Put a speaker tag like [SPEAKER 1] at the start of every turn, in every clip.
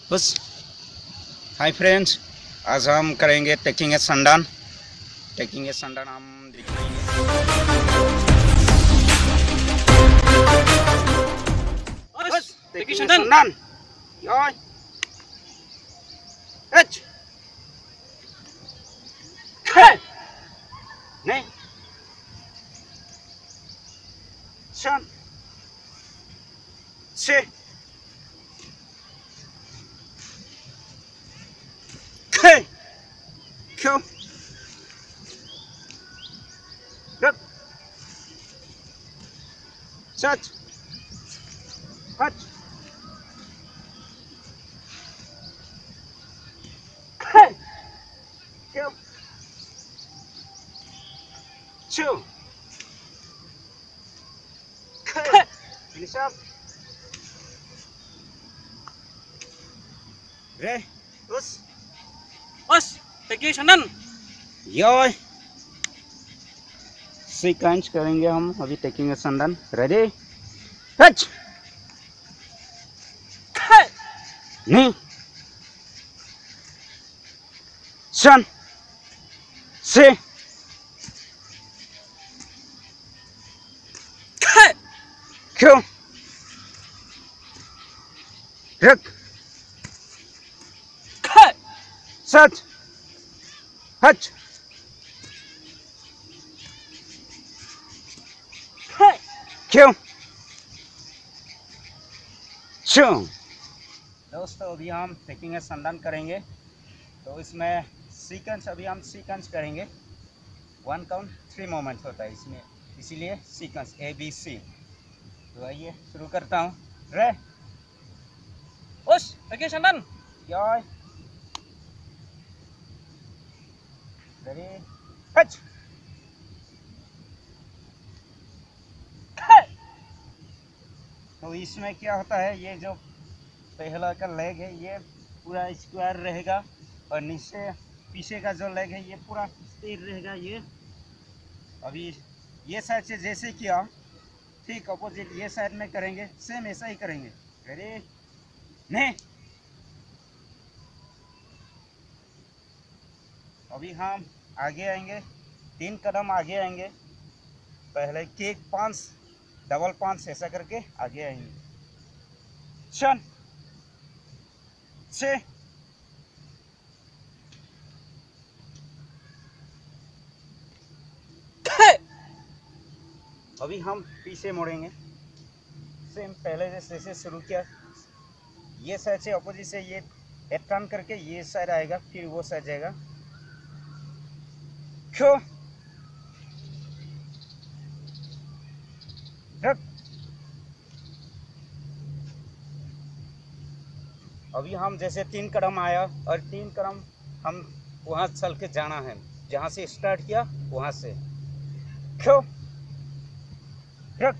[SPEAKER 1] बस। Hi friends, आज हम करेंगे टेकिंग ए संडान। टेकिंग ए संडान हम दिखाएंगे। बस टेकिंग ए संडान। योय एच नहीं शन से क्यों रख सच हट क्यों चू निशाब रे
[SPEAKER 2] बस टेकिंग संडान।
[SPEAKER 1] योय सीक्वेंस करेंगे हम अभी टेकिंग ए संडान। रेडी हच नहीं शन से क्यों रख सच हच क्यों क्यों। दोस्तों अभी हम टेकिंग ए संडान करेंगे, तो इसमें सीक्वेंस अभी हम सीक्वेंस करेंगे। 1 काउंट 3 मोमेंट होता है इसमें, इसीलिए सीक्वेंस ABC। तो आइए शुरू करता हूँ। रे
[SPEAKER 2] बस टेकिंग संडान।
[SPEAKER 1] योय रेडी हच तो इसमें क्या होता है, ये जो पहला का लेग है ये पूरा स्क्वायर रहेगा और नीचे पीछे का जो लेग है ये पूरा स्ट्रेट रहेगा। ये अभी ये साइड से जैसे किया ठीक अपोजिट ये साइड में करेंगे, सेम ऐसा ही करेंगे। रेडी नहीं अभी हम आगे आएंगे, 3 कदम आगे आएंगे। पहले किक 5 डबल 5 ऐसा करके आगे आएंगे। शन से अभी हम पीछे मुड़ेंगे, सेम पहले जैसे शुरू किया। ये साइड से अपोजिट से ये टर्न करके ये साइड आएगा, फिर वो साइड जाएगा। क्यों रख अभी हम जैसे 3 कदम आया और 3 कदम हम वहाँ चल के जाना है, जहाँ से स्टार्ट किया वहाँ से। क्यों रख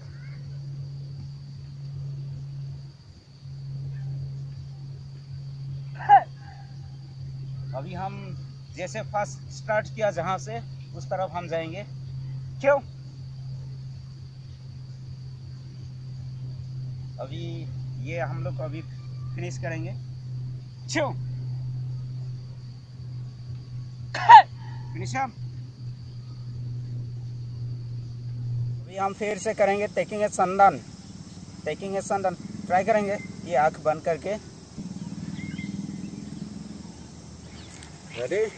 [SPEAKER 1] अभी हम जैसे फर्स्ट स्टार्ट किया जहाँ से उस तरफ हम जाएंगे। क्यों अभी ये हम लोग अभी फिनिश करेंगे। क्यों फिनिश अभी हम फिर से करेंगे टेकिंग ए संडान। टेकिंग ए संडान ट्राई करेंगे ये आंख बंद करके। रेडी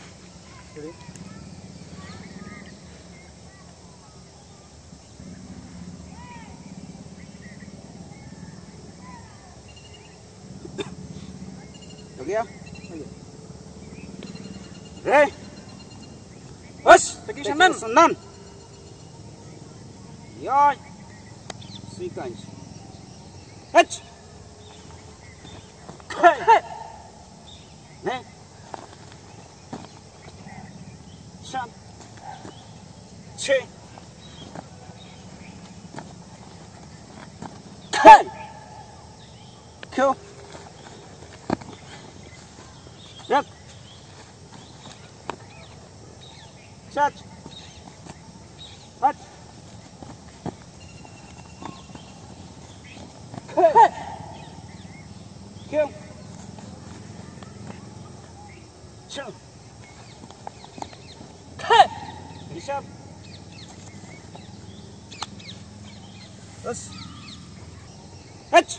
[SPEAKER 1] हो गया। रे बस
[SPEAKER 2] टेकिंग संडान।
[SPEAKER 1] संडान योय सीक्वेंस हच नहीं शन छे क्यों रख सच हट क्यों चल ऋषभ बस हच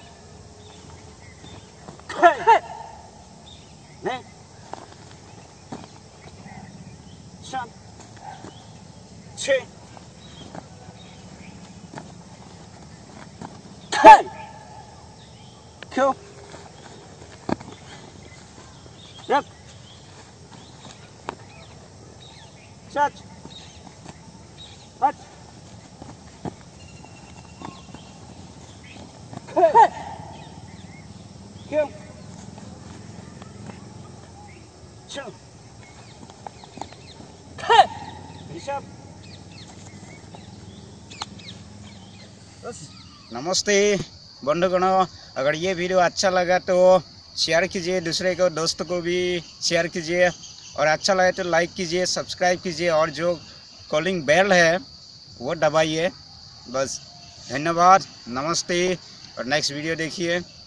[SPEAKER 1] नहीं शाम 6 क्यों रख 7 8 क्यों चल ऋषभ बस। नमस्ते बंधुगण, अगर ये वीडियो अच्छा लगा तो शेयर कीजिए, दूसरे को दोस्तों को भी शेयर कीजिए, और अच्छा लगे तो लाइक कीजिए, सब्सक्राइब कीजिए, और जो कॉलिंग बेल है वो दबाइए। बस धन्यवाद, नमस्ते, और नेक्स्ट वीडियो देखिए।